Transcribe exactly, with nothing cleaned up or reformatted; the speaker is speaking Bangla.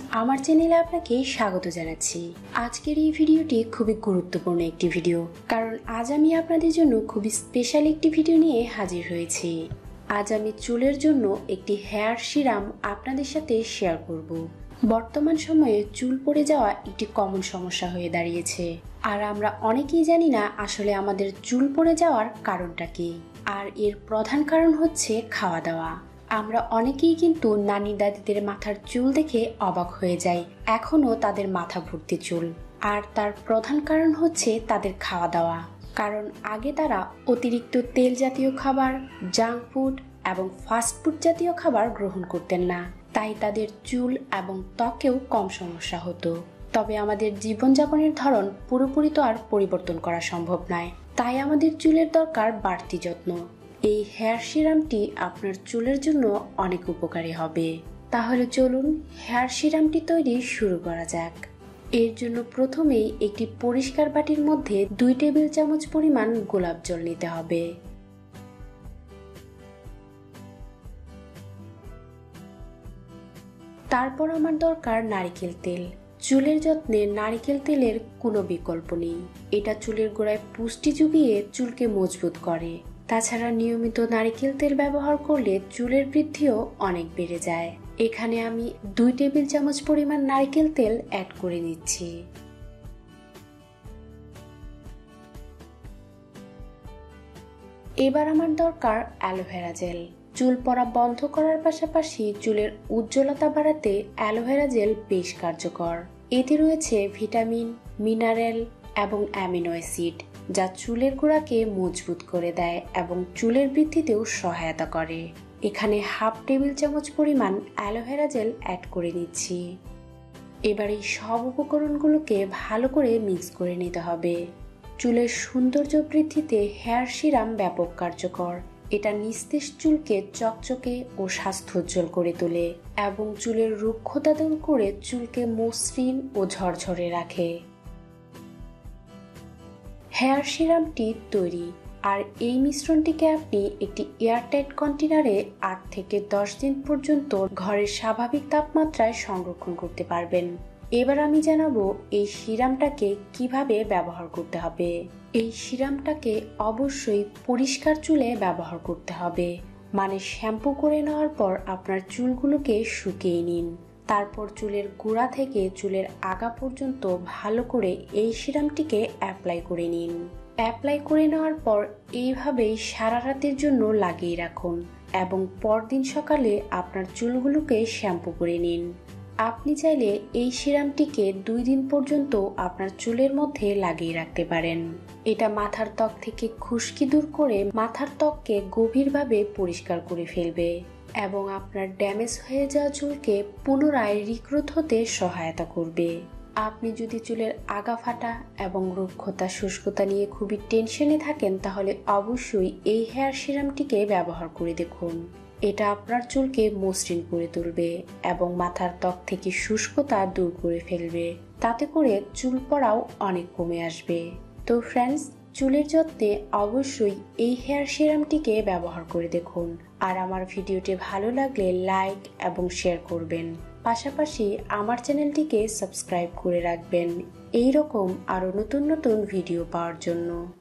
আমার চ্যানেলে আপনাকে স্বাগত জানাচ্ছি। আজকের এই ভিডিওটি খুবই গুরুত্বপূর্ণ একটি ভিডিও, কারণ আজ আমি আপনাদের জন্য খুবই স্পেশাল একটি ভিডিও নিয়ে হাজির হয়েছি। আজ আমি চুলের জন্য একটি হেয়ার সিরাম আপনাদের সাথে শেয়ার করব। বর্তমান সময়ে চুল পড়ে যাওয়া একটি কমন সমস্যা হয়ে দাঁড়িয়েছে, আর আমরা অনেকেই জানি না আসলে আমাদের চুল পড়ে যাওয়ার কারণটা কি। আর এর প্রধান কারণ হচ্ছে খাওয়া দাওয়া। আমরা অনেকেই কিন্তু নানি দাদিদের মাথার চুল দেখে অবাক হয়ে যাই, এখনো তাদের মাথা ভর্তি চুল। আর তার প্রধান কারণ হচ্ছে তাদের খাওয়া দাওয়া। কারণ আগে তারা অতিরিক্ত তেল জাতীয় খাবার, জাঙ্ক ফুড এবং ফাস্ট ফুড জাতীয় খাবার গ্রহণ করতেন না, তাই তাদের চুল এবং ত্বকেও কম সমস্যা হতো। তবে আমাদের জীবনযাপনের ধরন পুরোপুরি তো আর পরিবর্তন করা সম্ভব নয়, তাই আমাদের চুলের দরকার বাড়তি যত্ন। এই হেয়ার সিরামটি আপনার চুলের জন্য অনেক উপকারী হবে। তাহলে চলুন হেয়ার সিরামটি তৈরি শুরু করা যাক। এর জন্য প্রথমেই একটি পরিষ্কার বাটির মধ্যে দুই টেবিল চামচ পরিমাণ গোলাপ জল নিতে হবে। তারপর আমার দরকার নারকেল তেল। চুলের যত্নে নারকেল তেলের কোনো বিকল্প নেই। এটা চুলের গোড়ায় পুষ্টি জুগিয়ে চুলকে মজবুত করে। তাছাড়া নিয়মিত নারকেল তেল ব্যবহার করলে চুলের বৃদ্ধিও অনেক বেড়ে যায়। এখানে আমি দুই টেবিল চামচ পরিমাণ নারকেল তেল অ্যাড করে নিচ্ছি। এবার আমার দরকার অ্যালোভেরা জেল। চুল পড়া বন্ধ করার পাশাপাশি চুলের উজ্জ্বলতা বাড়াতে অ্যালোভেরা জেল বেশ কার্যকর। এতে রয়েছে ভিটামিন, মিনারেল এবং অ্যামিনো অ্যাসিড, যা চুলের গোড়াকে মজবুত করে দেয় এবং চুলের বৃদ্ধিতেও সহায়তা করে। এখানে হাফ টেবিল চামচ পরিমাণ অ্যালোভেরা জেল অ্যাড করে নিচ্ছি। এবার এই সব উপকরণগুলোকে ভালো করে মিক্স করে নিতে হবে। চুলের সৌন্দর্য বৃদ্ধিতে হেয়ার সিরাম ব্যাপক কার্যকর। এটা নিস্তেজ চুলকে চকচকে ও স্বাস্থ্যোজ্জ্বল করে তোলে এবং চুলের রুক্ষতা দূর করে চুলকে মসৃণ ও ঝরঝরে রাখে। হেয়ার সিরামটি তৈরি, আর এই মিশ্রণটিকে আপনি একটি এয়ারটাইট কন্টেনারে আট থেকে দশ দিন পর্যন্ত ঘরের স্বাভাবিক তাপমাত্রায় সংরক্ষণ করতে পারবেন। এবার আমি জানাবো এই সিরামটাকে কিভাবে ব্যবহার করতে হবে। এই সিরামটাকে অবশ্যই পরিষ্কার চুলে ব্যবহার করতে হবে, মানে শ্যাম্পু করে নেওয়ার পর আপনার চুলগুলোকে শুকিয়ে নিন। তারপর চুলের গোড়া থেকে চুলের আগা পর্যন্ত ভালো করে এই সিরামটিকে অ্যাপ্লাই করে নিন। অ্যাপ্লাই করে নেওয়ার পর এইভাবেই সারা রাতের জন্য লাগিয়ে রাখুন এবং পরদিন সকালে আপনার চুলগুলোকে শ্যাম্পু করে নিন। আপনি চাইলে এই সিরামটিকে দুই দিন পর্যন্ত আপনার চুলের মধ্যে লাগিয়ে রাখতে পারেন। এটা মাথার ত্বক থেকে খুশকি দূর করে মাথার ত্বককে গভীরভাবে পরিষ্কার করে ফেলবে এবং আপনার ড্যামেজ হয়ে যাওয়া চুলকে পুনরায় রিগ্রোথ হতে সহায়তা করবে। আপনি যদি চুলের আগা ফাটা এবং রুক্ষতা শুষ্কতা নিয়ে খুবই টেনশনে থাকেন, তাহলে অবশ্যই এই হেয়ার সিরামটিকে ব্যবহার করে দেখুন। এটা আপনার চুলকে মসৃণ করে তুলবে এবং মাথার ত্বক থেকে শুষ্কতা দূর করে ফেলবে। তাতে করে চুল পড়াও অনেক কমে আসবে। তো ফ্রেন্ডস, চুলের যত্নে অবশ্যই এই হেয়ার সিরামটিকে ব্যবহার করে দেখুন। আর আমার ভিডিওটি ভালো লাগলে লাইক এবং শেয়ার করবেন। পাশাপাশি আমার চ্যানেলটিকে সাবস্ক্রাইব করে রাখবেন এই রকম আরো নতুন নতুন ভিডিও পাওয়ার জন্য।